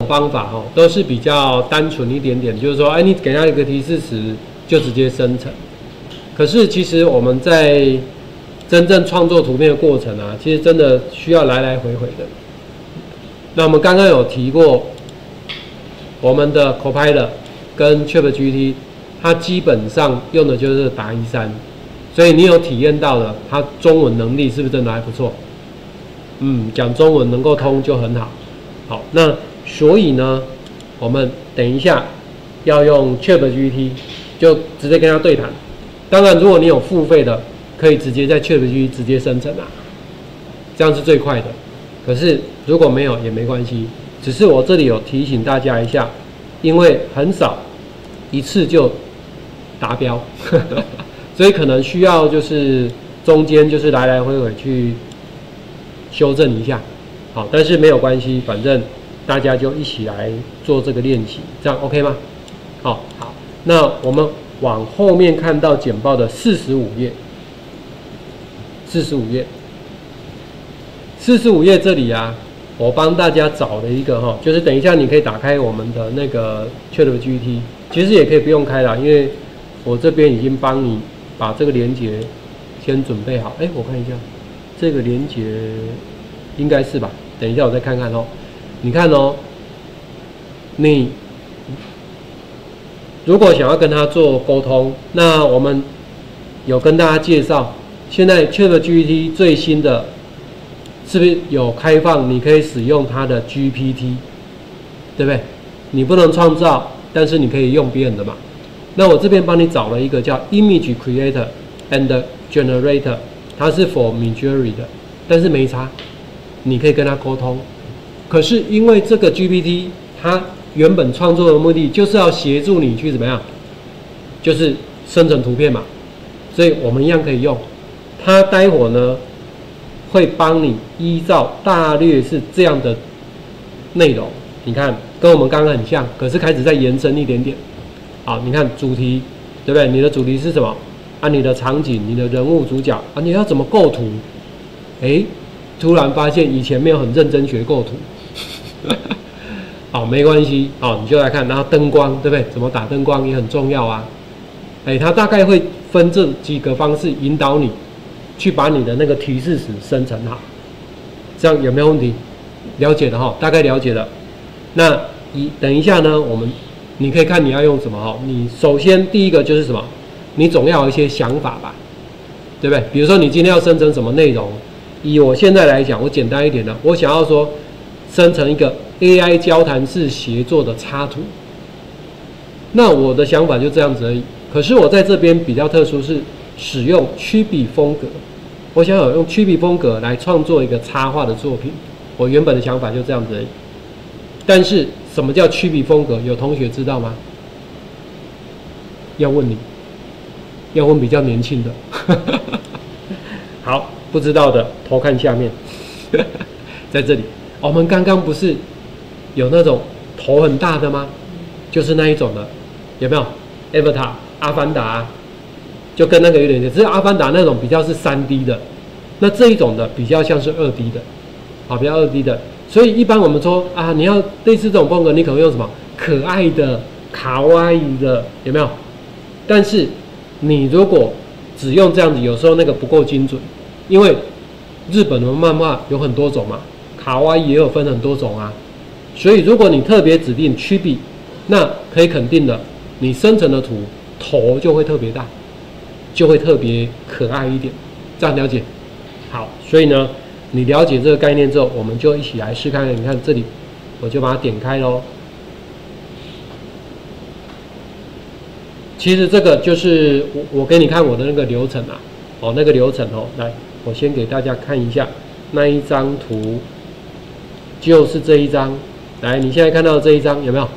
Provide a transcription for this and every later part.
方法都是比较单纯一点点，就是说，哎，你给它一个提示词就直接生成。可是其实我们在真正创作图片的过程啊，其实真的需要来来回回的。那我们刚刚有提过，我们的 Copilot 跟 ChatGPT， 它基本上用的就是达13，所以你有体验到的，它中文能力是不是真的还不错？讲中文能够通就很好。好，那所以呢，我们等一下要用 ChatGPT， 就直接跟它对谈。当然，如果你有付费的，可以直接在 ChatGPT 直接生成啊，这样是最快的。可是如果没有也没关系，只是我这里有提醒大家一下，因为很少一次就达标，所以可能需要就是中间就是来来回回去修正一下。好，但是没有关系，反正大家就一起来做这个练习，这样 OK 吗？好，那我们往后面看到简报的45页，45页这里啊，我帮大家找了一个就是等一下你可以打开我们的那个 ChatGPT， 其实也可以不用开啦，因为我这边已经帮你把这个连结先准备好。我看一下，这个连结应该是吧？等一下我再看看你看你如果想要跟他做沟通，那我们有跟大家介绍，现在 ChatGPT 最新的是不是有开放？你可以使用它的 GPT， 对不对？你不能创造，但是你可以用别人的嘛。那我这边帮你找了一个叫 Image Creator and Generator， 它是 for Midjourney 的，但是没差，你可以跟他沟通。可是因为这个 GPT 它原本创作的目的就是要协助你去怎么样，就是生成图片嘛，所以我们一样可以用。它待会呢会帮你依照大略是这样的内容，你看跟我们刚刚很像，可是开始再延伸一点点。好，你看主题，对不对？你的主题是什么？你的场景、你的人物主角你要怎么构图？突然发现以前没有很认真学构图。好，没关系，你就来看，然后灯光，对不对？怎么打灯光也很重要啊。它大概会分这几个方式引导你去把你的那个提示词生成好，这样有没有问题？了解了大概了解了。那等一下呢，你可以看你要用什么你首先第一个就是什么？你总要有一些想法吧，对不对？比如说你今天要生成什么内容？以我现在来讲，我简单一点的，我想要说生成一个 AI 交谈式协作的插图。那我的想法就这样子而已。可是我在这边比较特殊，是使用曲笔风格。我想要用曲笔风格来创作一个插画的作品。我原本的想法就这样子而已。但是什么叫曲笔风格？有同学知道吗？要问你，要问比较年轻的。好，不知道的偷看下面，在这里。我们刚刚不是有那种头很大的吗？就是那一种的，有没有 ？Avatar 阿凡达，就跟那个有点像，只是阿凡达那种比较是3D 的，那这一种的比较像是2D 的，比较2D 的。所以一般我们说你要类似这种风格，你可能用什么可爱的、卡哇伊的，有没有？但是你如果只用这样子，有时候那个不够精准，因为日本的漫画有很多种嘛，卡哇伊也有分很多种啊。所以如果你特别指定曲笔，那可以肯定的，你生成的图头就会特别大，就会特别可爱一点。这样了解？好，所以呢，你了解这个概念之后，我们就一起来试看看。你看这里，我就把它点开咯。其实这个就是我给你看我的那个流程啊，那个流程来，我先给大家看一下那一张图，就是这一张。来，你现在看到的这一张有没有？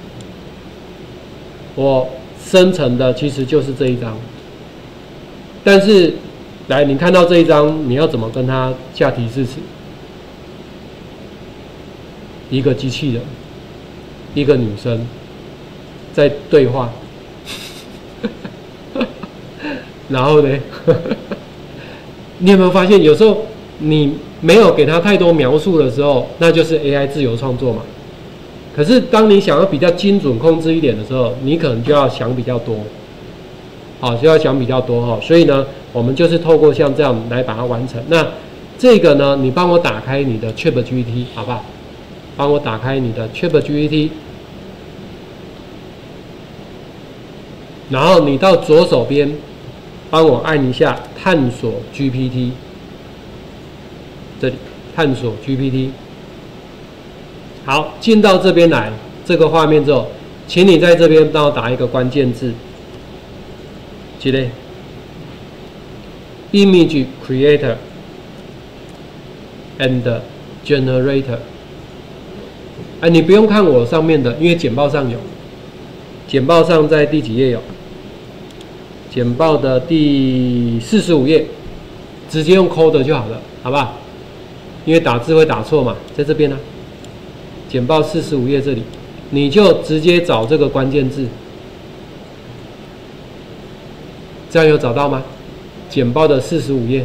我生成的其实就是这一张，但是来，你看到这一张，你要怎么跟它下提示词？一个机器人，一个女生在对话。然后呢，你有没有发现，有时候你没有给他太多描述的时候，那就是 AI 自由创作嘛。 可是当你想要比较精准控制一点的时候，你可能就要想比较多，好，就要想比较多哈。所以呢，我们就是透过像这样来把它完成。那这个呢，你帮我打开你的 ChatGPT 好不好？帮我打开你的 ChatGPT， 然后你到左手边，帮我按一下探索 GPT， 这里探索 GPT。好，进到这边来这个画面之后，请你在这边帮我打一个关键字，几类 Image Creator and Generator。哎，你不用看我上面的，因为简报上有，简报上在第几页有？简报的第45页，直接用 code 就好了，好不好？因为打字会打错嘛，在这边呢、简报45页这里，你就直接找这个关键字，这样有找到吗？简报的45页。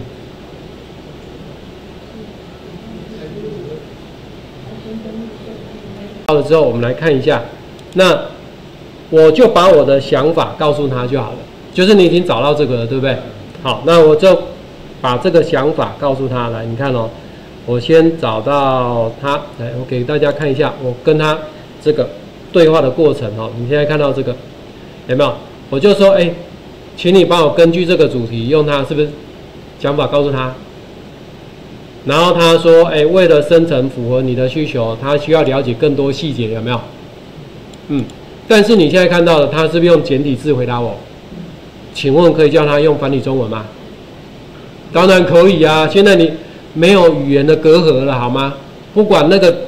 到了之后，我们来看一下，那我就把我的想法告诉他就好了。就是你已经找到这个了，对不对？好，那我就把这个想法告诉他。来，你看哦，我先找到他，来，我给大家看一下我跟他这个对话的过程哦。你现在看到这个有没有？我就说，哎，请你帮我根据这个主题，用它是不是想法告诉他？然后他说，哎，为了生成符合你的需求，他需要了解更多细节，有没有？但是你现在看到的，他是不是用简体字回答我？请问可以叫他用繁体中文吗？当然可以啊！现在你没有语言的隔阂了，好吗？不管那个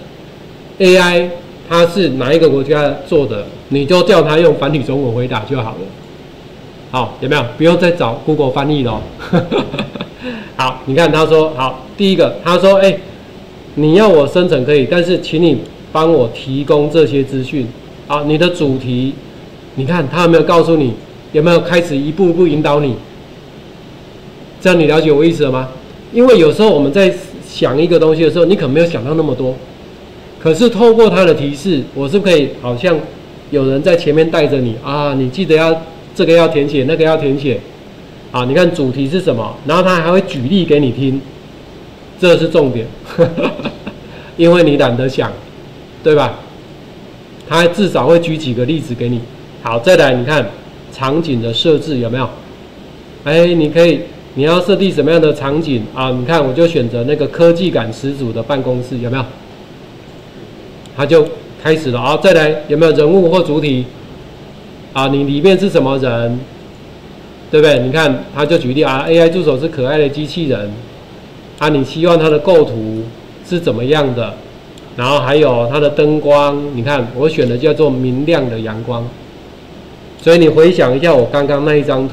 AI 它是哪一个国家做的，你就叫他用繁体中文回答就好了。好，有没有？不用再找 Google 翻译了。好，你看他说好，第一个他说，哎，你要我生成可以，但是请你帮我提供这些资讯。好，你的主题，你看他有没有告诉你？有没有开始一步一步引导你？这样你了解我意思了吗？因为有时候我们在想一个东西的时候，你可能没有想到那么多，可是透过他的提示，我是不是可以好像有人在前面带着你啊，你记得要这个要填写，那个要填写。啊，你看主题是什么？然后他还会举例给你听，这是重点，因为你懒得想，对吧？他至少会举几个例子给你。好，再来，你看场景的设置有没有？哎，你要设定什么样的场景啊？你看，我就选择那个科技感十足的办公室，有没有？他就开始了啊。再来，有没有人物或主体？啊，你里面是什么人？对不对？你看，他就举例啊 ，AI 助手是可爱的机器人，啊，你希望它的构图是怎么样的？然后还有它的灯光，你看我选的叫做明亮的阳光，所以你回想一下我刚刚那一张图，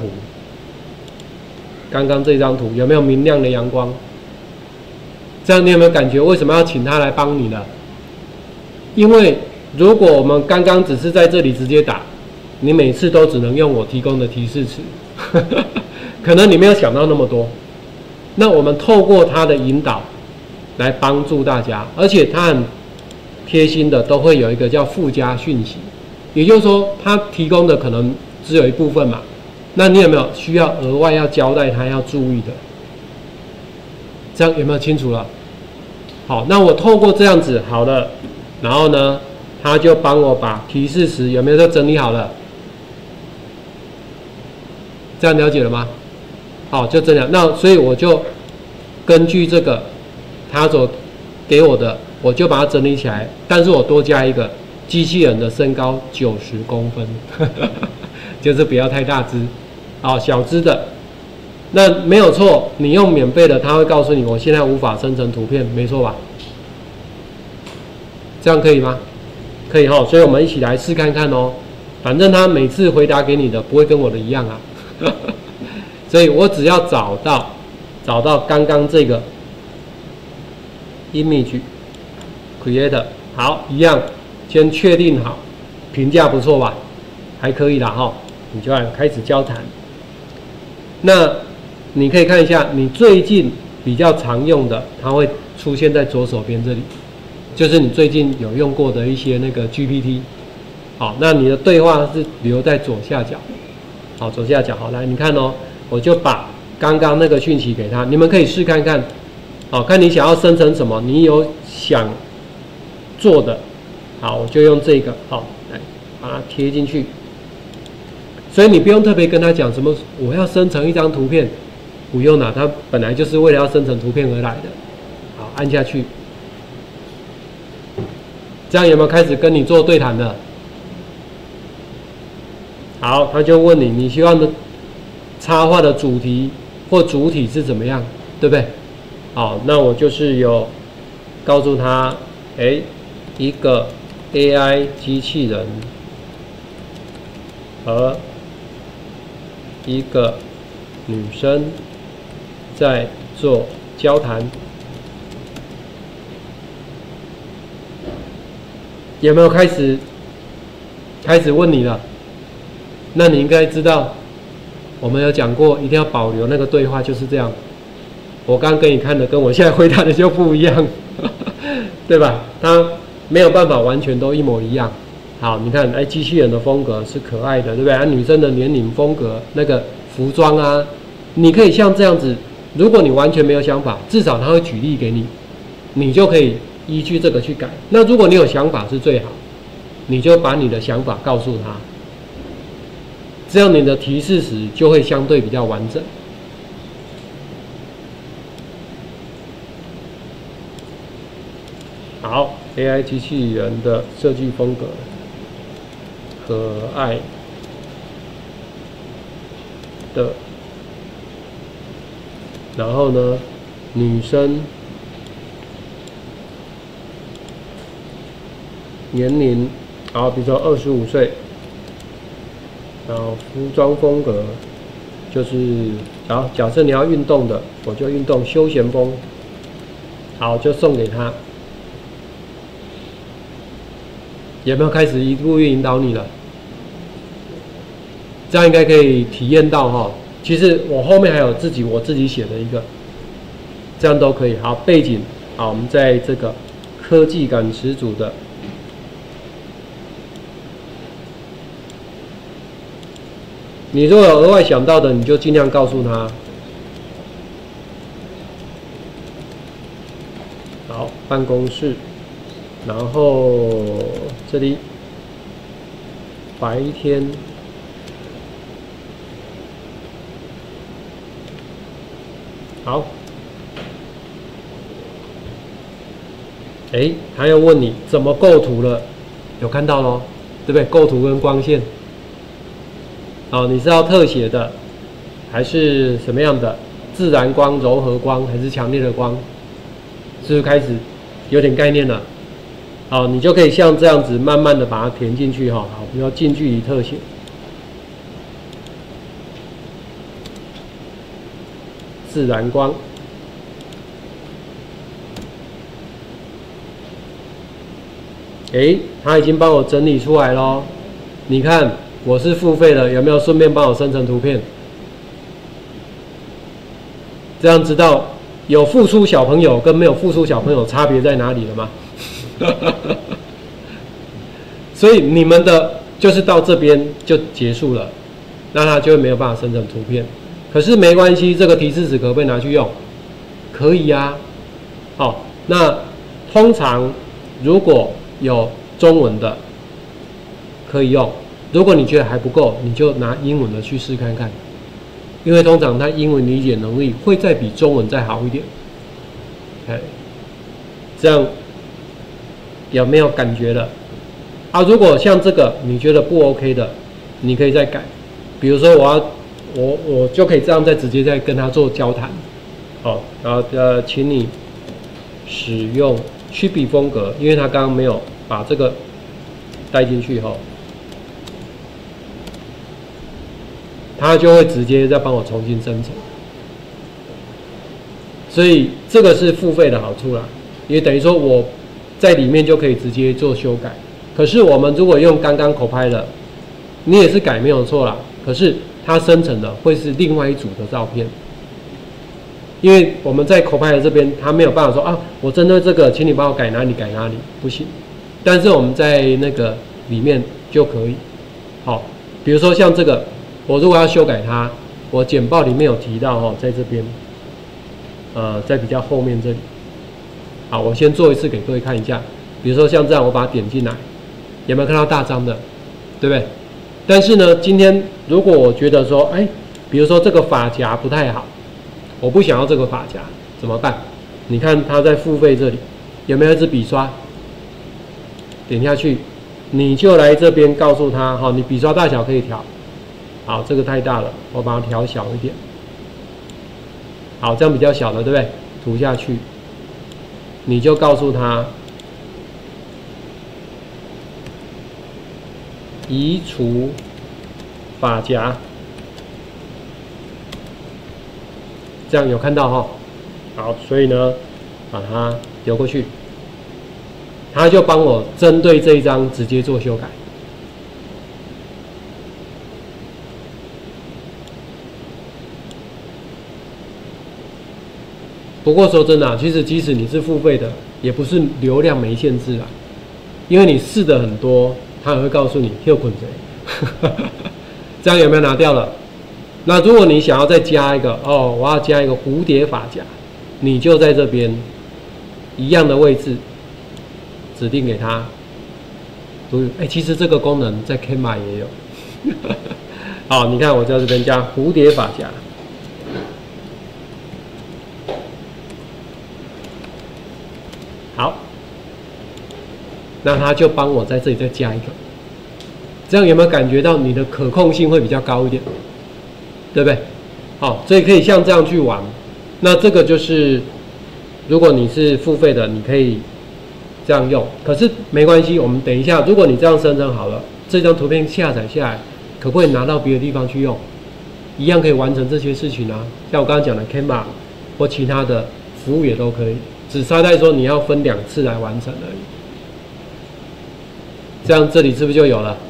刚刚这张图有没有明亮的阳光？这样你有没有感觉为什么要请他来帮你呢？因为如果我们刚刚只是在这里直接打，你每次都只能用我提供的提示词。可能你没有想到那么多，那我们透过他的引导来帮助大家，而且他很贴心的都会有一个叫附加讯息，也就是说他提供的可能只有一部分嘛，那你有没有需要额外要交代他要注意的？这样有没有清楚了？好，那我透过这样子好了，然后呢，他就帮我把提示词有没有都整理好了？这样了解了吗？好，就这样。那所以我就根据这个他所给我的，我就把它整理起来。但是我多加一个机器人的身高90公分，就是不要太大只，好小只的。那没有错，你用免费的，他会告诉你我现在无法生成图片，没错吧？这样可以吗？可以哈，所以我们一起来试看看哦。反正他每次回答给你的不会跟我的一样啊。所以我只要找到刚刚这个 image creator， 好，一样，先确定好，评价不错吧，还可以啦哈，你就要开始交谈。那你可以看一下你最近比较常用的，它会出现在左手边这里， 就是你最近有用过的一些那个 GPT。好，那你的对话是留在左下角。好，左下角。好，来你看哦，我就把刚刚那个讯息给他，你们可以试看看。好，看你想要生成什么，你有想做的，好，我就用这个。好，来把它贴进去。所以你不用特别跟他讲什么，我要生成一张图片，不用啦，它本来就是为了要生成图片而来的。好，按下去，这样有没有开始跟你做对谈了？好，他就问你，你希望的插画的主题或主体是怎么样，对不对？好，那我就是有告诉他，一个 AI 机器人和一个女生在做交谈，有没有开始问你了？那你应该知道，我们有讲过，一定要保留那个对话，就是这样。我刚跟你看的，跟我现在回答的就不一样，对吧？它没有办法完全都一模一样。好，你看，机器人的风格是可爱的，对不对？女生的年龄风格，那个服装啊，你可以像这样子。如果你完全没有想法，至少他会举例给你，你就可以依据这个去改。那如果你有想法是最好，你就把你的想法告诉他。这样你的提示词就会相对比较完整。好 ，AI 机器人的设计风格，可爱的，然后呢，女生年龄，好，比如说25岁。然后服装风格就是，好，假设你要运动的，我就运动休闲风，好，就送给他。有没有开始一步一步引导你了？这样应该可以体验到哈。其实我后面还有我自己写的一个，这样都可以。好，背景，好，我们在这个科技感十足的。你如果有额外想到的，你就尽量告诉他。好，办公室，然后这里白天，好，他又问你怎么构图了，有看到咯，对不对？构图跟光线。好，你是要特写的，还是什么样的？自然光、柔和光，还是强烈的光？是不是开始有点概念了？好，你就可以像这样子慢慢的把它填进去哈。好，比如说近距离特写，自然光，他已经帮我整理出来咯。你看。我是付费的，有没有顺便帮我生成图片？这样知道有付出小朋友跟没有付出小朋友差别在哪里了吗？所以你们的就是到这边就结束了，那它就会没有办法生成图片。可是没关系，这个提示词可不可以拿去用？可以啊。好，那通常如果有中文的可以用。如果你觉得还不够，你就拿英文的去试看看，因为通常它英文理解能力会再比中文再好一点。这样有没有感觉了？如果像这个你觉得不 OK 的，你可以再改。比如说我就可以这样直接再跟他做交谈。好，然后请你使用曲笔风格，因为他刚刚没有把这个带进去哈。他就会直接再帮我重新生成，所以这个是付费的好处啦，也等于说我在里面就可以直接做修改。可是我们如果用刚刚Copilot，你也是改没有错啦，可是它生成的会是另外一组的照片， 因为我们在 Copilot 这边，它没有办法说啊，我针对这个，请你帮我改哪里改哪里，不行。但是我们在那个里面就可以。好，比如说像这个，我如果要修改它，我简报里面有提到在这边，在比较后面这里。好，我先做一次给各位看一下。比如说像这样，我把它点进来，有没有看到大张的，对不对？但是呢，今天如果我觉得说，比如说这个发夹不太好，我不想要这个发夹，怎么办？你看它在付费这里有没有一支笔刷？点下去，你就来这边告诉他，你笔刷大小可以调。好，这个太大了，我把它调小一点。好，这样比较小了，对不对？涂下去，你就告诉他移除发夹，这样有看到哈？好，所以呢，把它丢过去，他就帮我针对这一张直接做修改。不过说真的啊，其实即使你是付费的，也不是流量没限制啊，因为你试的很多，他也会告诉你又捆谁，这样有没有拿掉了？那如果你想要再加一个我要加一个蝴蝶发夹，你就在这边一样的位置指定给他。其实这个功能在 Canva 也有。好，你看我在这边加蝴蝶发夹。好，那他就帮我在这里再加一个，这样有没有感觉到你的可控性会比较高一点，对不对？好，所以可以像这样去玩。那这个就是，如果你是付费的，你可以这样用。可是没关系，我们等一下，如果你这样生成好了，这张图片下载下来，可不可以拿到别的地方去用？一样可以完成这些事情啊。像我刚刚讲的 Canva 或其他的服务也都可以。只差在说你要分2次来完成而已，这样这里是不是就有了？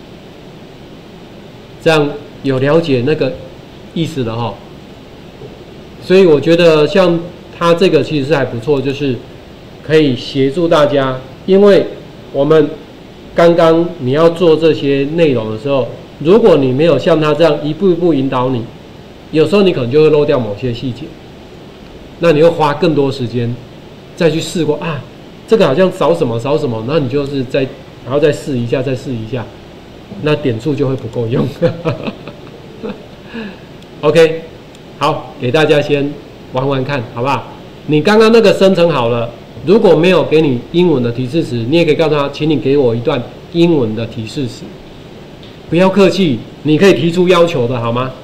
这样有了解那个意思了哈。所以我觉得像它这个其实是还不错，就是可以协助大家，因为我们刚刚你要做这些内容的时候，如果你没有像它这样一步一步引导你，有时候你可能就会漏掉某些细节，那你会花更多时间。再去试过啊，这个好像少什么，然后你就是然后再试一下，那点数就会不够用。OK， 好，给大家先玩玩看，好不好？你刚刚那个生成好了，如果没有给你英文的提示词，你也可以告诉他，请你给我一段英文的提示词，不要客气，你可以提出要求的好吗？